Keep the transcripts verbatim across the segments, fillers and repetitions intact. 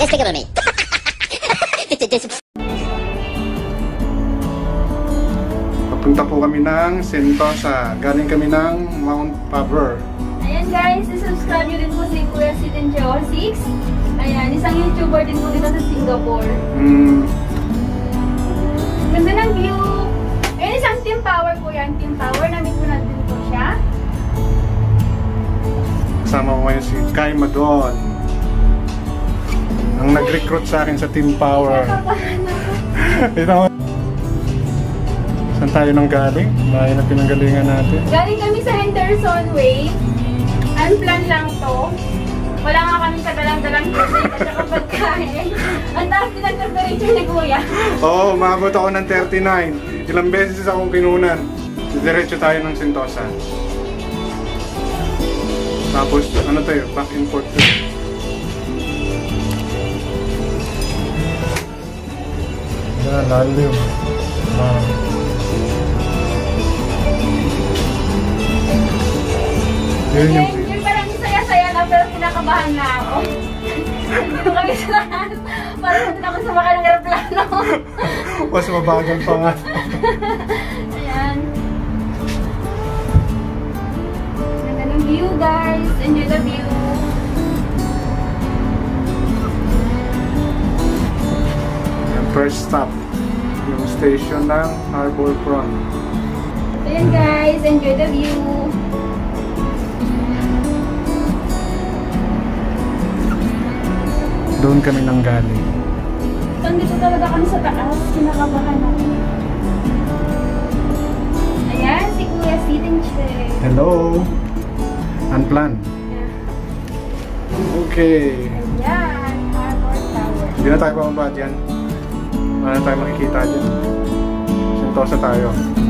Despicable me. Papunta po kami ng Sentosa. Galing kami ng Mount Faber. Ayan guys, subscribe nyo din po si Kuya Sitin Joe six. Ayan, isang YouTuber din po dito sa Singapore. Mm. Ganda ng view. Ayan, isang team power po yan. Team power, namin po natin po siya. Kasama ko ngayon si Kaimadon. Ang nag-recruit sa akin sa Team Power. Ito. Saan tayo nang galing? Bahay na pinanggalingan natin. Galing kami sa Henderson Waves. Unplanned lang to. Wala nga kami kadalang-dalang tubig at saka pagkain. Ang taas din ang temperature ni Kuya. Oo, oh, umabot ako ng thirty-nine. Ilang beses akong kinunan. Diretso tayo ng Sentosa. Tapos, ano tayo? Back and forth tayo. Yan, lalim. Wow. Yun yung... Yung parang saya-saya na pero kinakabahan na ako. Kami sa lahat. Parang natin ako sumakay ng aeroplano. Mas mabagal pa nga. Ayan. Ganda ng view guys. Enjoy the view. First stop, yung station ng Harbor Front. Ayan guys, enjoy the view. Doon kami nang galing. Nandito talaga kami sa taas, kinakabahan ako. Ayan, si Kuya Sitin Che. Hello! Unplanned. Okay. Ayan, Harbor Tower. Hindi na tayo pamabad yan. Ano tayo makikita dyan? Sentosa tayo.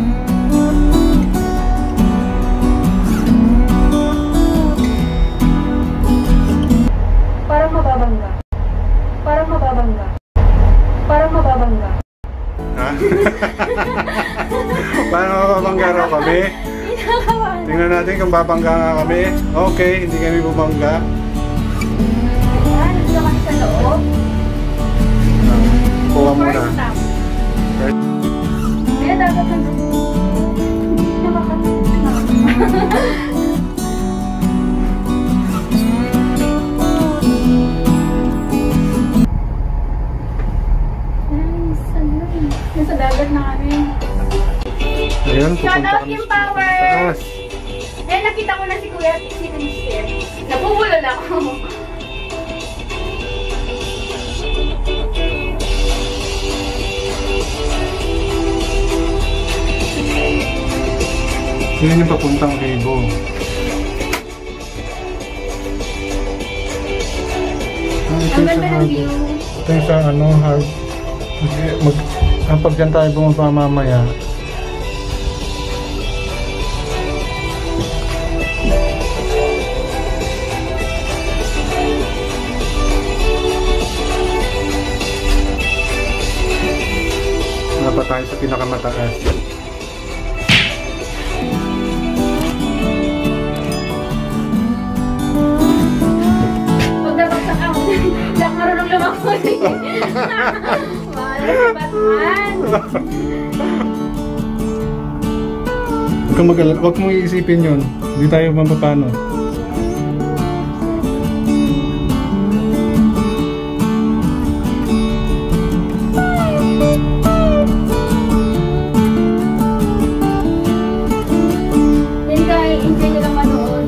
Parang mababangga. Parang mababangga. Parang mababangga. Ha? Parang mababangga raw kami? Tingnan natin kung babangga nga kami. Okay, hindi kami bubangga. Ayan, nandito kami sa loob. Kuha muna. First Kaya dapat nag- hindi na makakasama. Nice, ano? Nasa dagat na kami. Ayan, Shout pupunta out kami Team sa Power! taas. Eh, nakita ko na si Kuya Sitin Che. Napubulol ako. Yun yung papuntang Vivo. Ang ganda ng view. Ito yung sa ano, hard. Mag, kapag dyan tayo bumaba mamaya. Wala pa tayo sa pinakamataas. Marunong lumakot eh. Mahal si Batman. Huwag kang mag-alala. Huwag mong iisipin yun. Hindi tayo mapapano. Then guys, enjoy nyo lang manood.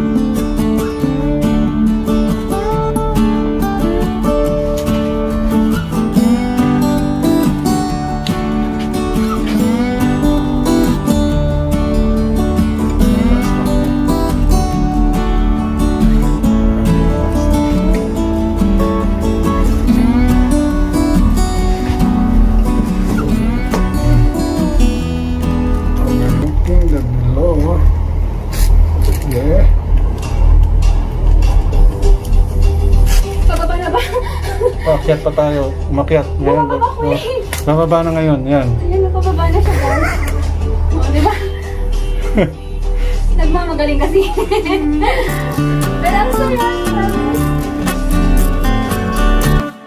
Yeah. Pababa na ba? Pakyat pa tayo. Umakyat. Ngayon. Bumababa ko eh. Bababa na ngayon. Yan. Ayan, napababa na siya guys. O, diba? Nagmamagaling kasi. Pero ang saya.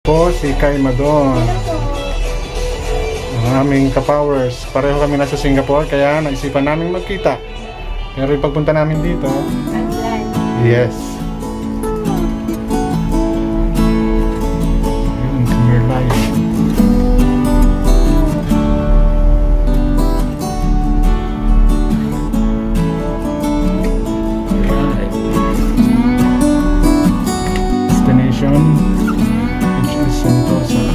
Po, si kaimadon. Ang aming ka-powers. Pareho kami nasa Singapore, kaya naisipan namin magkita. Pero yung pagpunta namin dito, Unplanned. yes. Ayun, summer life. Destination, which is Sentosa.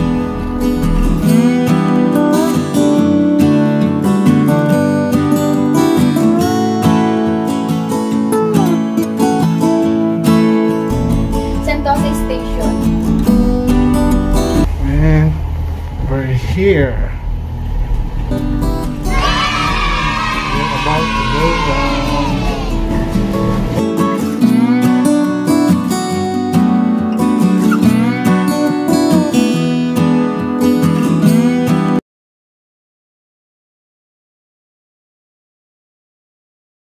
Sentosa Station. And we're here. We're about to go down.